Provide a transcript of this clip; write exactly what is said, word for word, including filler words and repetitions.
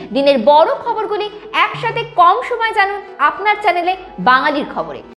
দিনের বড় খবরগুলি একসাথে কম সময় জানুন আপনার চ্যানেলে বাঙালির খবরে।